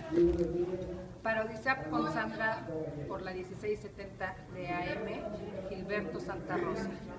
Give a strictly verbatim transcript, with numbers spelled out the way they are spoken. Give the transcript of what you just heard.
Para Odisea con Sandra por la dieciséis setenta de A M, Gilberto Santa Rosa.